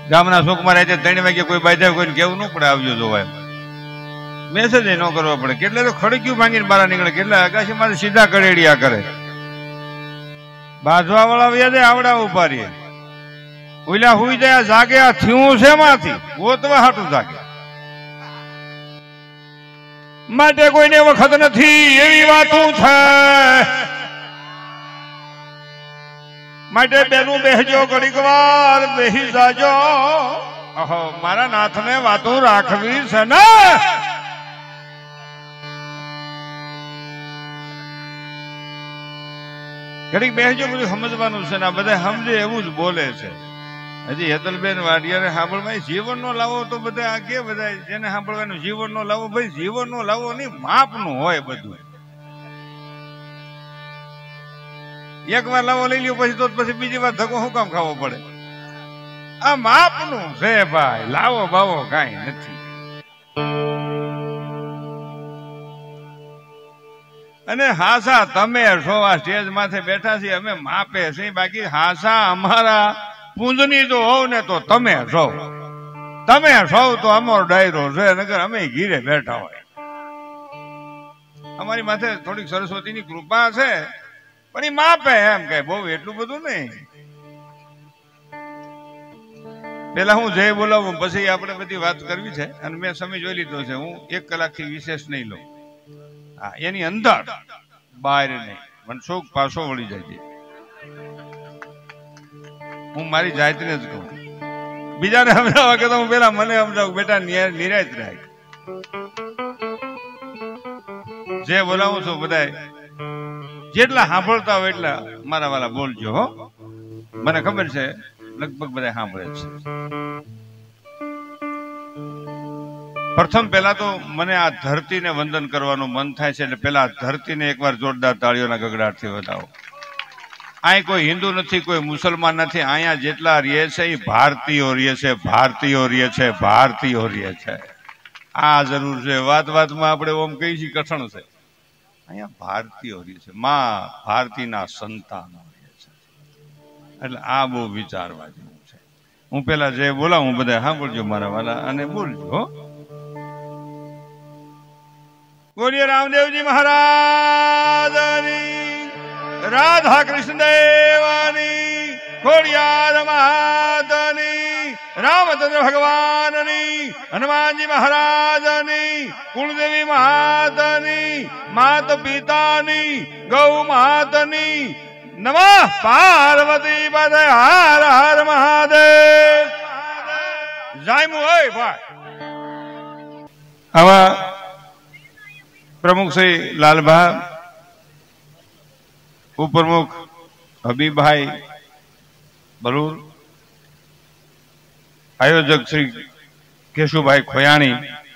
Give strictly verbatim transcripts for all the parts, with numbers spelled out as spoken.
ગામના શોકમાં રહે ત્રણ વાગે કોઈ બાધા કોઈને કેવું ન પડે આવજો જોવાય મેસેજ ન કરવો પડે. કેટલે તો ખડક્યું ભાંગીને બહાર નીકળે, કેટલા આકાશી મારે સીધા કરેડિયા કરે. બાજવા વાળા વ્યાજે આવડા ઉભા રહીએ ઓલા હુઈ જાય જાગે આ થયું છે માંથી ગોતવા હાટું જાગે માટે કોઈને વખત નથી એવી વાતો છે. માટે બેનું બેહજો ઘડીક વાર બેહી જાજો. ઓહો મારા નાથને વાતો રાખવી છે ને. ઘડીક બેહજો બધું સમજવાનું છે ને. આ બધા સમજે એવું જ બોલે છે. હજી હેતલબેન વાડિયાને સાંભળવા જીવન નો લાવો તો બધા આ કે બધા જેને સાંભળવાનું જીવન નો લાવો ભાઈ જીવન નો લાવો નહીં માપ નું હોય બધું. એક વાર લાવો લઈ લ્યો પછી તો પછી બીજી વાર ધક્કો શું કામ ખાવો પડે. આ માપ નું છે ભાઈ, લાવો બાવો કઈ નથી. અને હાસા તમે છો આ સ્ટેજ માથે બેઠા છીએ અમે માપે છે, બાકી હાસા અમારા પૂંજની જો હોવ ને તો તમે છો. તમે છો તો અમારો ડાયરો છે, નગર અમે ઘીરે બેઠા હોય. અમારી માથે થોડીક સરસ્વતીની કૃપા છે પણ એ માપે એમ કઈ બહુ એટલું બધું નહીં. પેલા હું જય બોલાવું પછી આપણે બધી વાત કરવી છે અને મેં સમય જોઈ લીધો છે. હું એક કલાક થી વિશેષ નહીં લઉં. હા એની અંદર બહાર નહીં. મનસુખ પાછો વળી જાય છે. હું મારી જાતને જ કહું, બીજાને સમજાવવા કે હું પેલા મને સમજાવું બેટા નિરાશ રાખ. જે બોલાવું છું બધા જેટલા સાંભળતા હોય એટલા મારા વાલા બોલજો હો. મને ખબર છે લગભગ બધા સાંભળે છે. પ્રથમ પેલા તો મને આ ધરતીને વંદન કરવાનું મન થાય છે, એટલે પેલા ધરતીને એકવાર જોરદાર તાળીઓના ગગડાટથી વધાવો. અહીં કોઈ હિન્દુ નથી, કોઈ મુસલમાન નથી. અહીંયા જેટલા રહે છે એ ભારતીયો રહે છે, ભારતીયો રહે છે, ભારતીયો રહે છે. આ જરૂર છે. વાત વાતમાં આપણે ઓમ કહી છીએ કઠણ છે. અહીંયા ભારતીયો રહે છે, માં ભારતીના સંતાનો રહે છે. એટલે આ બહુ વિચારવા જેવું છે. હું પેલા જે બોલાવું બધા સાંભળજો મારા વાલા અને બોલજો. બોલીએ રામદેવજી મહારાજની, રાધા કૃષ્ણ દેવાની, ખોડિયાર માતની, રામચંદ્ર ભગવાનની, હનુમાનજી મહારાજની, કુળદેવી માતની, માત પિતાની, ગૌ માતની, નમઃ પાર્વતી પદે હર હર મહાદેવ. જાયમુ હોય ભાઈ. આવા પ્રમુખ શ્રી લાલભા, ઉપપ્રમુખ હબીબભાઈ બરૂર, આયોજક શ્રી કેશુભાઈ ખોયાણી,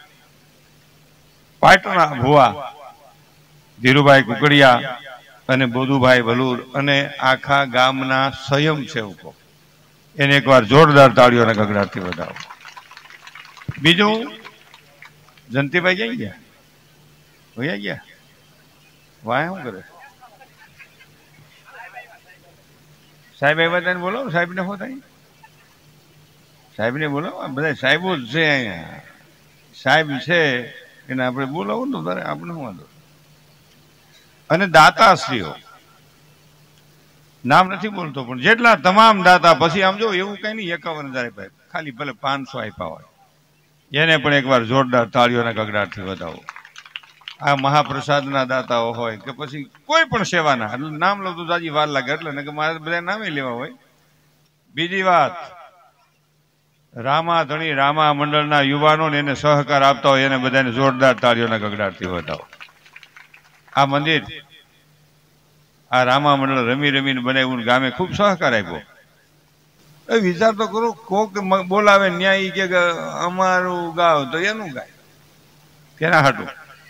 પાટણના ભુવા ધીરુભાઈ કુકડિયા અને બોધુભાઈ ભલુર અને આખા ગામના સ્વયંસેવકો એને એકવાર જોરદાર તાળીઓના ગગડાટથી વધાવો. બીજું જયંતિભાઈ ક્યાં ગયા? ભૈયા ગયા વાય શું કરે? સાહેબ એ બધાને બોલો. સાહેબ ને શું થાય? સાહેબ ને બોલો. બધા સાહેબો જ છે અહીંયા. સાહેબ છે એને આપણે બોલાવું ને તારે આપણે શું વાંધો. અને દાતાશ્રીઓ નામ નથી બોલતો પણ જેટલા તમામ દાતા પછી આમ જો એવું કઈ નહીં એકાવન હજાર ખાલી ભલે પાંચસો આપ્યા હોય એને પણ એકવાર જોરદાર તાળીઓના ગગડાટથી વધાવો. આ મહાપ્રસાદના દાતાઓ હોય કે પછી કોઈ પણ સેવાના, એટલે નામ લો તો જાજી વાર લાગે એટલે ને કે મારે બધા નામે લેવા હોય. બીજી વાત, રામા ધણી રામા મંડળના યુવાનો ને એને સહકાર આપતા હોય એને બધાને જોરદાર તાળીઓના ગગડાટથી વધાવો. આ મંદિર આ રામા મંડળ રમી રમીને બનાવ્યું, ગામે ખૂબ સહકાર આપ્યો. એ વિચાર તો કરો, કોક બોલાવે ન્યાય કે અમારું ગાવ તો એનું ગાય કેના હાટું?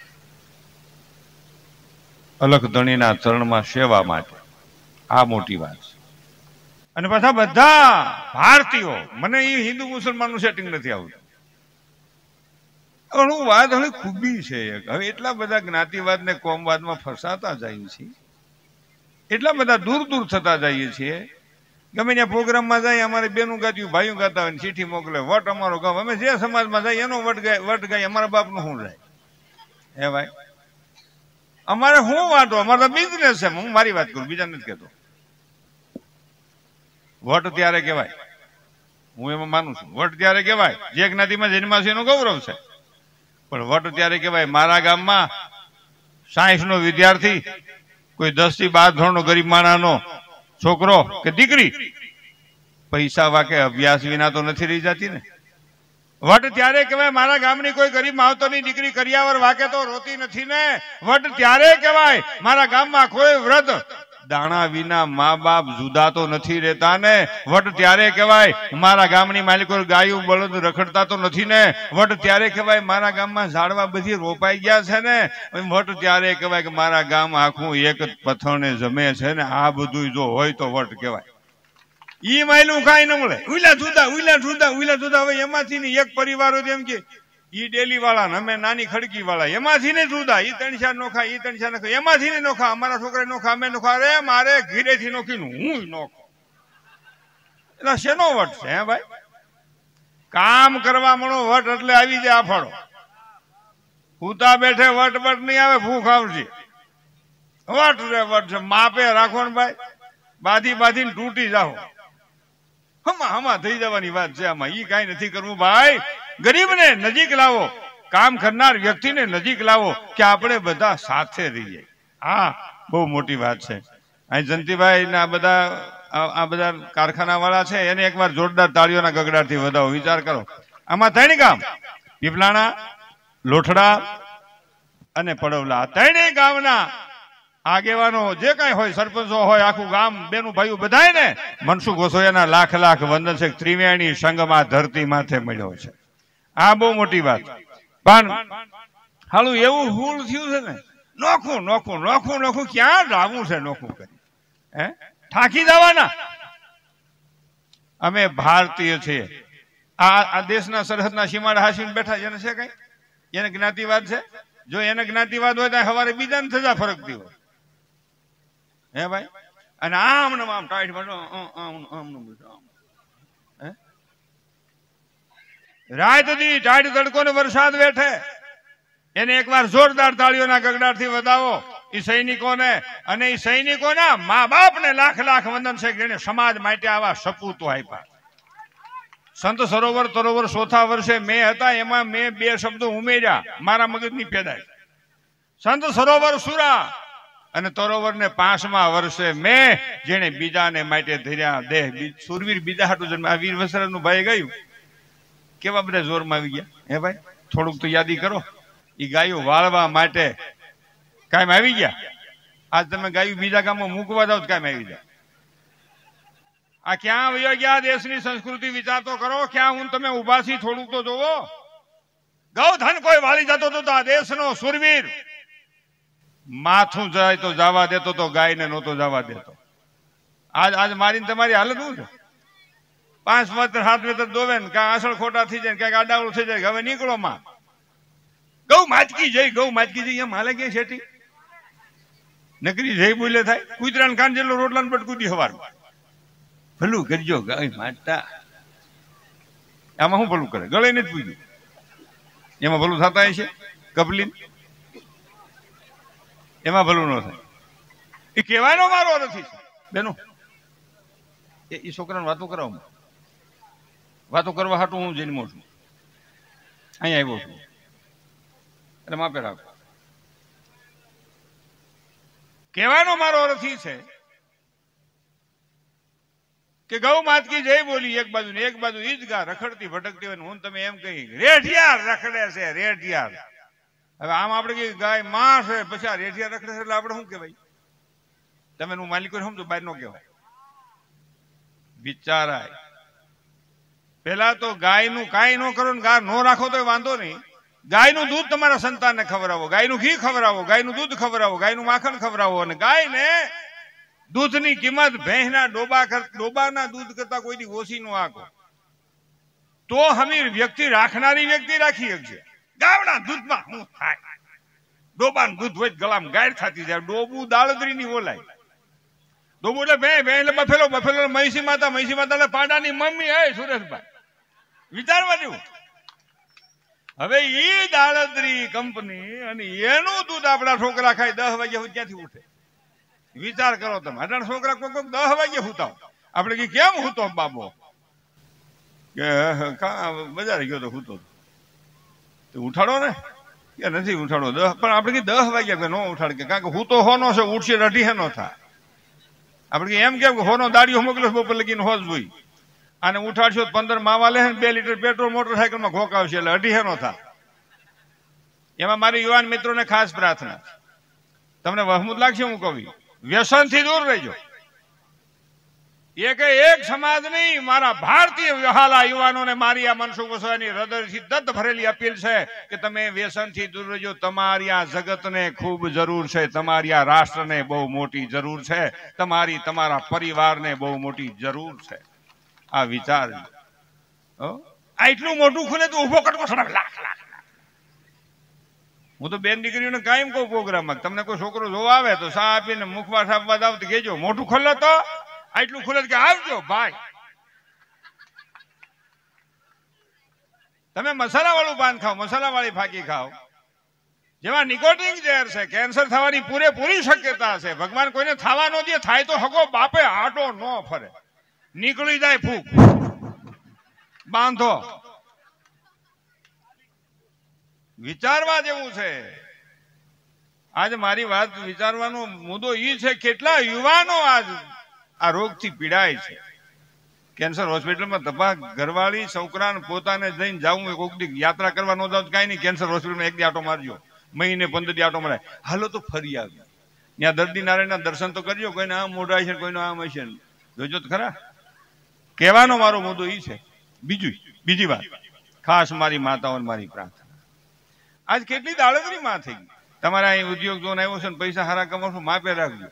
અલખ ધણીના ચરણમાં સેવા માટે. આ મોટી વાત છે. અને પાછા બધા ભારતીયો. મને એ હિન્દુ મુસલમાનનું સેટિંગ નથી આવતું. હું વાત હવે ખૂબી છે. હવે એટલા બધા જ્ઞાતિવાદ ને કોમવાદમાં ફસાતા જઈએ છીએ, એટલા બધા દૂર દૂર થતા જઈએ છીએ ગમે ત્યાં પ્રોગ્રામમાં જાય અમારે બેનું ગાતું ભાઈઓ ગાતા હોય ચીઠી મોકલે વટ અમારો ગામ અમે જે સમાજમાં જાય એનો વટ ગાય વટ ગાય અમારા બાપનું શું જાય હે ભાઈ અમારે શું વાંધો અમારે તો બિઝનેસ છે હું મારી વાત કરું બીજા નથી કહેતો વટ ત્યારે કહેવાય હું એમાં માનું છું વટ ત્યારે કહેવાય જે જ્ઞાતિમાં જન્માશે એનું ગૌરવ છે પણ વટ ત્યારે કહેવાય મારા ગામમાં સાયન્સ નો વિદ્યાર્થી કોઈ દસ થી બાર ધોરણ નો ગરીબ માણાનો છોકરો કે દીકરી પૈસા વાકે અભ્યાસ વિના તો નથી રહી જતી ને વટ ત્યારે કહેવાય મારા ગામની કોઈ ગરીબ માવતરની દીકરી કરિયાવર વાકે તો રોતી નથી ને વટ ત્યારે કહેવાય મારા ગામમાં કોઈ વૃદ્ધ દાણા વિના મા બાપ જુદા તો નથી રહેતા ને વટ ત્યારે કહેવાય મારા ગામની માલિકો ગાયું બળદ રખડતા તો નથી ને વટ ત્યારે કહેવાય મારા ગામમાં ઝાડવા બધી રોપાઈ ગયા છે ને વટ ત્યારે કહેવાય કે મારા ગામ આખું એક જ પથ્થરને જમે છે ને આ બધું જો હોય તો વટ કહેવાય ઈ માયલું કાંઈ ન મળે ઉલા જુદા ઉલા જુદા ઉલા જુદા હવે એમાંથી એક પરિવારો જેમ કે ઈ ડેલી વાળા ને અમે નાની ખડકી વાળા એમાંથી ને જુદા ઈ ત્રણ ચાર નોખા ઈ ત્રણ ચાર નોખા એમાંથી ને નોખા અમારા છોકરા નોખા અમે નોખા અરે મારે ઘીરેથી નોખીને હું નોખો એટલે શેનો વટ છે હે ભાઈ કામ કરવા મળો વટ એટલે આવી જાય આફાળો પૂતા બેઠે વટ વટ નહીં આવે ભૂખ આવશે વટ રે વટ છે માપે રાખો ને ભાઈ બાધી બાંધીને તૂટી જાઓ હમા હમા થઈ જવાની વાત છે આમાં ઈ કઈ નથી કરવું ભાઈ ગરીબને નજીક લાવો કામ કરનાર વ્યક્તિને નજીક લાવો કે આપણે બધા સાથે રહીએ હા બહુ મોટી વાત છે અહીં જંતીભાઈ ના બધા આ બધા કારખાના વાળા છે એને એકવાર જોરદાર તાળીઓના ગગડાટથી વધાવો વિચાર કરો આમાં ત્રણ ગામ પીપલાણા લોઠડા અને પડવલા ત્રણેય ગામના આગેવાનો જે કઈ હોય સરપંચો હોય આખું ગામ બેનું ભાઈઓ બધાય ને મનસુખ વસોયાના લાખ લાખ વંદન છે ત્રિવેણી સંગમાં ધરતી માથે મળ્યો છે આ બહુ મોટી વાત પણ હાલું એવું હુલ થયું છે ને નોખું નોખું નોખું નોખું ક્યાં લાવવું છે નોખું કરી હે થાકી જવાના અમે ભારતીય છીએ આ આ દેશના સરહદના સીમાડા હાસીને બેઠા એને છે કઈ એને જ્ઞાતિવાદ છે જો એને જ્ઞાતિવાદ હોય તો સવારે બીજાને થતા ફરકતી હોય હે ભાઈ અને આમ ને આમ ટાઈટ રાત દી ટાઈટ તડકો ને વરસાદ વેઠે એને એકવાર જોરદાર તાળીઓના ગગડાટથી વધાવો એ સૈનિકોને અને એ સૈનિકોના મા બાપને લાખ લાખ વંદન છે જેને સમાજ માટે આવા સપૂતો આપ્યા સંત સરોવર તરોવર ચોથા વર્ષે મેં હતા એમાં મેં બે શબ્દો ઉમેર્યા મારા મગજની પેદાય સંત સરોવર સુરા અને તરોવર ને પાંચમા વર્ષે મેં જેને બીજાને માટે ધર્યા દેહ સુરવીર બીજા હાટું જન્મ આ વીર વસરા નું ભાઈ ગયું કેવા બધા જોરમાં આવી ગયા હે ભાઈ થોડુંક તો યાદી કરો એ ગાયું વાળવા માટે કાયમ આવી ગયા આજ તમે ગાયું બીજા ગામમાં મૂકવા જાવ કાયમ આવી જાય આ ક્યાં વયો ગયા દેશની સંસ્કૃતિ વિચાર તો કરો ક્યાં હું તમે ઉભા છી થોડુંક તો જોવો ગૌધન કોઈ વાળી જતો તો આ દેશનો સુરવીર માથું જાય તો જવા દેતો તો ગાયને નહોતો જવા દેતો આજ આજ મારીને તમારી હાલત શું છે પાંચ મત સાત મીટર દોવે ને ક્યાં આસળ ખોટા થઈ જાય ક્યાંક આડાવડું થઈ જાય હવે નીકળો માં ગૌ માચકી જઈ ગૌ માચકી જઈ એમ હાલે ક્યાં છેટી નકરી જઈ બોલે થાય કુતરાને કાન જેટલો રોટલા બટકું દી હવાર ભલું કરજો ગાય માતા આમાં શું ભલું કરે ગળે નથી પૂછ્યું એમાં ભલું થતા છે કપલીન એમાં ભલું ન થાય એ કહેવાનો મારો નથી બેનો એ છોકરાને વાતો કરાવો વાતો કરવા હાટું હું જન્મો છું અહીંયા આવ્યો છું એટલે માપે રાખો કહેવાનો મારો અર્થ છે કે ગૌ માતકી જય બોલી એક બાજુ ને એક બાજુ ઈ જ ગા રખડતી ભટકતી હોય હું તમે એમ કહી રેઢિયાર રખડે છે રેઢિયાર હવે આમ આપણે કઈ ગાય માં છે પછી આ રેઢિયાર રખડે છે એટલે આપણે શું કહેવાય તમે હું માલિકો સમજો બહાર નો કહેવાય બિચારાય પેલા તો ગાય નું કાંઈ ન કરો ને ગા નો રાખો તો વાંધો નહીં ગાયનું દૂધ તમારા સંતાનને ખવડાવો ગાયનું ઘી ખવડાવો ગાયનું દૂધ ખવડાવો ગાયનું માખણ ખવડાવો અને ગાયને દૂધની કિંમત ભેંસના ડોબા ડોબાના દૂધ કરતા કોઈની ઓછી નો આખો તો હમીર વ્યક્તિ રાખનારી વ્યક્તિ રાખી શકશે ગાવના દૂધમાં શું થાય ડોબાનું દૂધ હોય ગળામાં ગાય થતી જાય ડોબું દાળદરીની ઓલાય દોબુ એટલે બે બે એટલે બફેલો બફેલો મહીસી માતા મહીસી માતા એટલે પાડાની મમ્મી. હે સુરેશભાઈ, વિચારવા જેવું. હવે ઈ દાળદરી કંપની અને એનું દૂધ આપણા છોકરા ખાય દસ વાગ્યા ક્યાંથી ઉઠે? વિચાર કરો તમે. અઢાર છોકરા કોઈ કોઈ દસ વાગ્યે હુતાવ. આપણે કેમ હુતો બાબો? કે બજાર ગયો તો હુતો ઉઠાડો ને કે નથી ઉઠાડો. દસ પણ આપણે દસ વાગ્યા ન ઉઠાડ કે કારણ કે હું તો હોનો છે, ઉઠશે અઢી હેનો થાય. આપણે એમ કેમ કે હોનો દાડીઓ મોકલો બપોર લગીને હોજ જોઈ અને ઉઠાડશો પંદર માવા લે બે લીટર પેટ્રોલ મોટરસાયકલમાં ઘોકાવશે એટલે અઢી હેનો થાય. એમાં મારી યુવાન મિત્રોને ખાસ પ્રાર્થના, તમને વહમુદ લાગશે હું કવિ, વ્યસનથી દૂર રહેજો. એક એક સમાજ નહીં, મારા ભારતીય વહાલા યુવાનોને મારી આ મનસુખ વસવાની હૃદયથી દત્ત ભરેલી અપીલ છે કે તમે વ્યસનથી દૂર રહેજો. તમારી આ જગતને ખૂબ જરૂર છે, તમારી આ રાષ્ટ્રને બહુ મોટી જરૂર છે, તમારી તમારા પરિવારને બહુ મોટી જરૂર છે. આ વિચાર આટલું મોટું ખુલે તો ઉભો કરવો લાખ લાખ. હું તો બેન દીકરીઓને કાયમ કહું પ્રોગ્રામમાં, તમને કોઈ છોકરો જોવા આવે તો સા આપીને મુખવાસ આપવા જાવ તો કહેજો મોટું ખોલો તો આટલું ખુલે કે આવજો ભાઈ. તમે મસાલા વાળું પાન ખાઓ, મસાલા વાળી ફાકી ખાઓ, જેમાં નિકોટિન ઝેર છે, કેન્સર થવાની પૂરેપૂરી શક્યતા છે. ભગવાન કોઈને થવા ન દે, થાય તો હગો બાપે આટો ન ફરે, નીકળી જાય ફૂક બાંધો. વિચારવા જેવું છે. આજ મારી વાત વિચારવાનો મુદ્દો એ છે, કેટલા યુવાનો આજ આ રોગથી પીડાય છે. કેન્સર હોસ્પિટલમાં તપાસ ઘરવાળી છોકરાને પોતાને જઈને જાવું, કોઈક દી યાત્રા કરવા ન જાવ કઈ નહીં, કેન્સર હોસ્પિટલમાં એક દી આટો મારજો, મહિને પંદર દી આટો મરાય, હાલો તો ફરી આવ્યો. ત્યાં દર્દી નારાયણના દર્શન તો કરજો. કોઈને આમ મોઢા છે, કોઈનો આમ હશે, જોજો તો ખરા. કહેવાનો મારો મુદ્દો એ છે. બીજું બીજી વાત ખાસ મારી માતાઓને મારી પ્રાર્થના, આજ કેટલી દાળદરી માં થઈ ગઈ. તમારા અહીં ઉદ્યોગ જોન આવ્યો છે ને પૈસા સારા કમાશો, માપે રાખજો.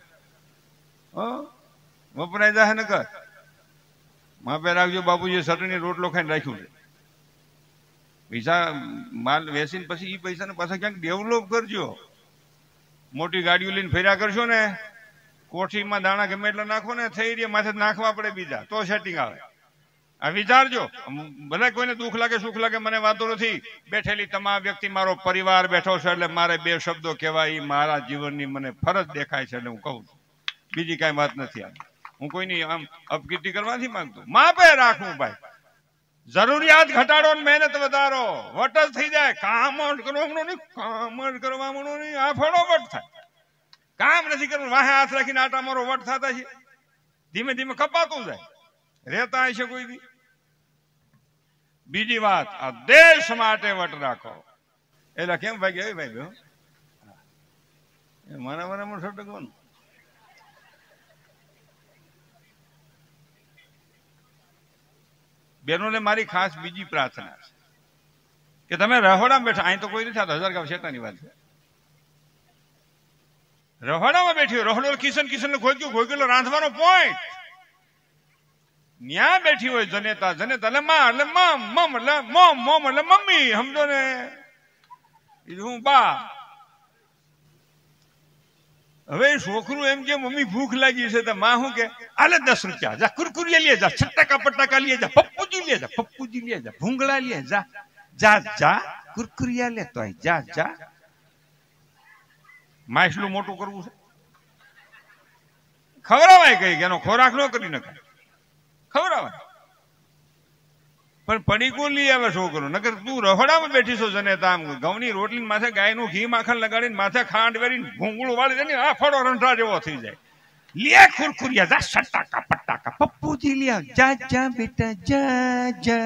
વપરાય જાય ને કર માપે રાખજો. બાપુજી ચટણી રોટલો ખાઈને રાખ્યું છે. પૈસા માલ વેચીને પછી એ પૈસાને પાછા ક્યાંક ડેવલપ કરજો. મોટી ગાડીઓ લઈને ફેર્યા કરશો ને, કોઠીમાં દાણા ગમે એટલે નાખો ને, થઈ રહ્યા માથે નાખવા પડે બીજા તો સેટિંગ આવે. આ વિચારજો. ભલે કોઈને દુઃખ લાગે સુખ લાગે મને વાંધો નથી. બેઠેલી તમામ વ્યક્તિ મારો પરિવાર બેઠો છે એટલે મારે બે શબ્દો કહેવાય, એ મારા જીવનની મને ફરજ દેખાય છે એટલે હું કહું છું. બીજી કઈ વાત નથી. આ હું કોઈની આમ અપકીર્તિ કરવા નથી માંગતો. માપે રાખવું ભાઈ. જરૂરિયાત ઘટાડો ને મહેનત વધારો, વટ જ થઈ જાય. કામ જ કરવાનું નહીં, કામ જ કરવાનું નહીં, આ ફળો વટ થાય. કામ નથી કરવું, વાહે હાથ રાખીને આટા મારો વટ થતા છે. ધીમે ધીમે કપાતું જાય, રહેતા હશે કોઈ દી. બીજી વાત, આ દેશ માટે વટ રાખો. એટલે કેમ ભાઈ એ ભાઈ મારા મારા છટકવાનું. બહેનોને મારી ખાસ બીજી પ્રાર્થના છે કે તમે રહોડામાં બેઠા, અહીં તો કોઈ નથી, આ હજાર ગામ શેતાની વાત છે. રહોડામાં બેઠી, રહોડો કિશન કિશન ખોગ્યું ખોગ્યું રાંધવાનો પોઈન્ટ. ન્યા બેઠી હોય જનેતા, જનેતા એટલે માં એટલે મમ, મમ એટલે મોમ, મોમ એટલે મમ્મી, સમજો ને. હું બા. હવે છોકરું એમ કે મમ્મી ભૂખ લાગી છે તો માં શું કે, આલે દસ રૂપિયા જા, કુરકુરિયા લે જા, છટકા પટાકા લે જા, પપ્પુજી લે જા, પપ્પુજી લે જા, ભૂંગળા લે જા, જા જા કુરકુરિયા લે તો જા જા. માછલું મોટું કરવું છે, ખવડાવાય કઈ કે એનો ખોરાક ન કરી નખાય, ખવડાવાય. પણ પડીકું લઈ આવે છોકરો. નકર તું રહોડામાં બેઠી છો જનેતા, આમ ઘઉંની રોટલી માથે ગાયનું ઘી માખણ લગાડીને માથે ખાંડ વેરીને ભૂંગળું વાળી દે, આ ફળો રંધા જેવો થઈ જાય. લે ખુરખુરિયા જા, સટાકા પટાકા, પપ્પુજી લે જા જા બેટા જા જા.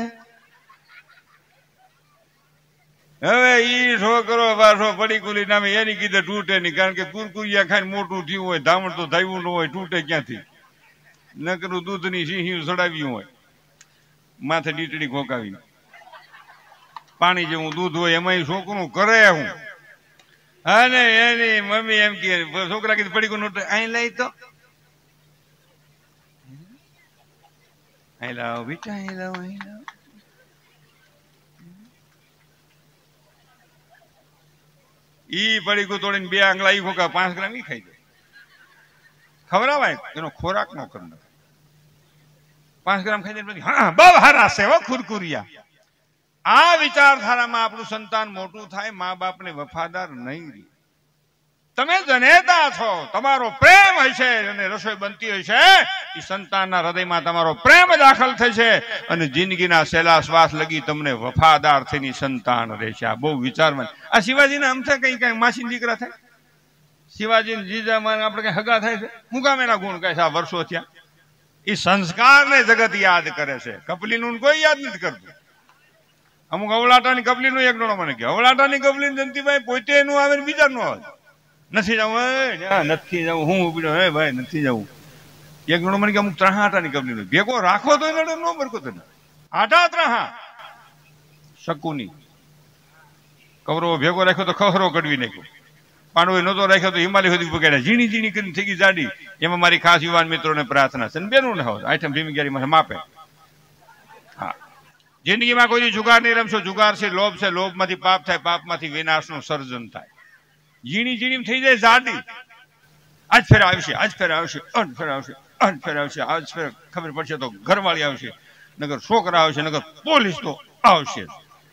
હવે ઈ છોકરો પાછો પડીકુલી નામે એની કીધે તૂટે નહીં, કારણ કે કુરકુરિયા ખાઈને મોટું થયું હોય, ધામણ તો થયું ન હોય, તૂટે ક્યાંથી? નકરું દૂધની સિંહી સડાવ્યું હોય, માથે ડીટડી ખોકાવી, પાણી જેવું દૂધ હોય એમાં છોકરું કરે હું. અને એની મમ્મી એમ કે છોકરા કીધું પડી ગયું અહીં લઈ તો અહીં લાવો બેટા, અહીં લાવો, અહીં લાવો. ઈ પડી ગયું તોડીને બે આંગળા ઈ ખોકા પાંચ ગ્રામ ઈ ખાઈ જાય. ખવડાવાય એનો ખોરાક નો કરી નાખે. પાંચ ગ્રામ ખાઈ જાય પછી હા બહુ હારા છે હો ખુરખુરિયા. આ વિચારધારામાં આપણું સંતાન મોટું થાય, મા બાપને વફાદાર નહીં રહે. તમે જનેતા છો, તમારો પ્રેમ હશે અને રસોઈ બનતી હશે, એ સંતાનના હૃદયમાં તમારો પ્રેમ દાખલ થશે અને જિંદગીના છેલ્લા શ્વાસ લગી તમને વફાદાર થઈને સંતાન રહેશે. આ બહુ વિચારવાનું. આ શિવાજીના આમ થાય કઈ કઈ માસી દીકરા થાય, શિવાજી જીજામાં આપણે કઈ હગા થાય છે, હું કામ એના ગુણ કહે છે આ વર્ષો થયા. એ સંસ્કારને જગત યાદ કરે છે, કપલીનું કોઈ યાદ નથી કરતું. અમુક અવલાટાની કપલીનું એક ગણો મને કે અવલાટાની કપલી જંતીભાઈ પોતે એનું આવે ને બીજા નું આવે. નથી જવું નથી જવું હું ઉભી હે ભાઈ નથી જવું. એક ગણો મને કે અમુક ત્રહાટાની કપલી ભેગો રાખો તો એને નો બરકો તો આઠા ત્રહા શકુની કવરો ભેગો રાખ્યો તો ખહરો કડવી નાખ્યો. પાંડવો નહોતો રાખ્યો તો હિમાલય સુધી પકડ્યા. ઝીણી ઝીણી કરીને થઈ ગઈ જાડી. એમાં મારી ખાસ યુવાન મિત્રોને પ્રાર્થના છે, બેનું ના હોય આઠમ ભીમગીરી માપે. હા, જિંદગીમાં કોઈ જુગાર નહીં રમશો. જુગાર છે લોભ છે, લોભ માંથી પાપ થાય, પાપ માંથી વિનાશનું સર્જન થાય. ઝીણી ઝીણી થઈ જાય જાડી. આજ ફેર આવશે, આજ ફેર આવશે, અન ફેર આવશે, અન ફેર આવશે, આજ ફેર ખબર પડશે તો ઘરવાળી આવશે, નગર છોકરા આવશે, નગર પોલીસ તો આવશે.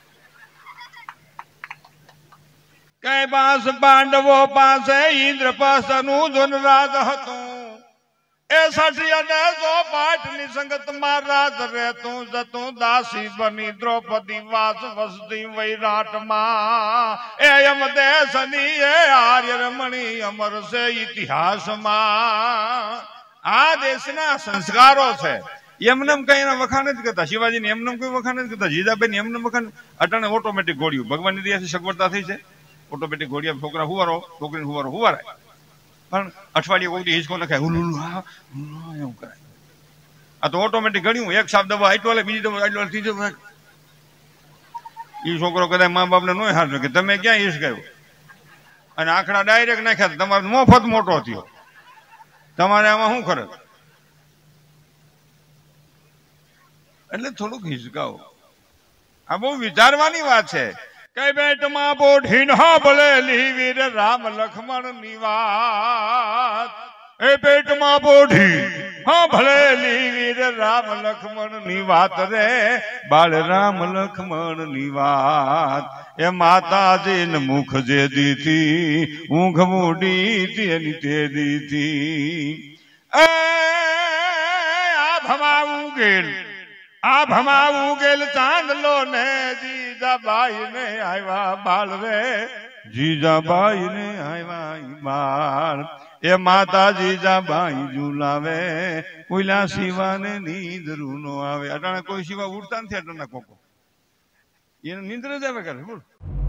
કઈ પાસ પાંડવો પાસે ઇન્દ્ર પાસનું જનરાજ હતું. એ સઠિયાને જો પાઠની સંગત માં રાજ રહેતું જતું. દાસી બની દ્રૌપદી વાસ વસતી વૈરાટમાં. એ અમ દેશની એ આર્ય રમણી અમર છે ઇતિહાસમાં. આ દેશના સંસ્કારો છે. એમનેમ કઈ એના વખાણ નથી કરતા. શિવાજીને એમનેમ કોઈ વખાણ નથી કરતા. જીજાબેન એમનેમ વખાણ. અટાણે ઓટોમેટિક ઘોડિયું ભગવાનની દયાથી સગવડતા થઈ છે. ઓટોમેટિક ઘોડિયા છોકરા હુવારો, છોકરીને હુવારો હુવારાય. પણ અઠવાડિયે કોઈ હિંચકો નખાય હુલુલું હા એવું કરાય. આ તો ઓટોમેટિક ઘડ્યું. એક સાપ દવા આટલો લે, બીજી દવા આટલો ત્રીજો. એ છોકરો કદાચ મા બાપને નો હાથ કે તમે ક્યાં હિંચ ગયો અને આંકડા ડાયરેક્ટ નાખ્યા. તમારો મફત મોટો થયો. તમારે આમાં શું કરે? એટલે થોડુંક હિંચકાઓ. આ બહુ વિચારવાની વાત છે. કઈ બેટમાં બોઢી ના ભલેલી વીર રામ લક્ષ્મણ ની વાત. એ પેટમાં બોઢી હા ભલેલી વીર રામ લક્ષ્મણ ની વાત રે. બાળ રામ લક્ષ્મણ ની વાત. એ માતાજી ને મુખ જે દીધી ઊંઘ મૂડી એની તે દીધી. એ આ ભમાવું ગેલ આ ભમાવું ગેલ ચાંદલો ને જીજાબાઈ ને આવ્યા બાળ રે. જીજાબાઈ ને આવ્યા બાળ. એ માતા જીજાબાઈ ઝુલાવે કોઈલા શિવાને નીંદરું નો આવે. અટાણે કોઈ શિવા ઉડતા નથી. અટાણા કોકો એને નીંદર જ આવે કરે બોલ.